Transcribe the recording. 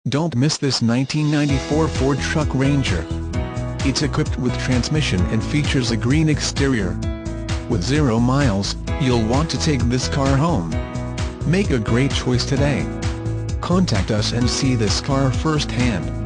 Don't miss this 1994 Ford Truck Ranger. It's equipped with transmission and features a green exterior. With 0 miles, you'll want to take this car home. Make a great choice today. Contact us and see this car firsthand.